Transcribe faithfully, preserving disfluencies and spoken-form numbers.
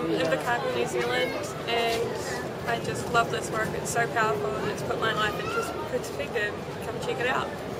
from Invercargill, New Zealand, and I just love this work. It's so powerful and it's put my life into perspective. Come check it out.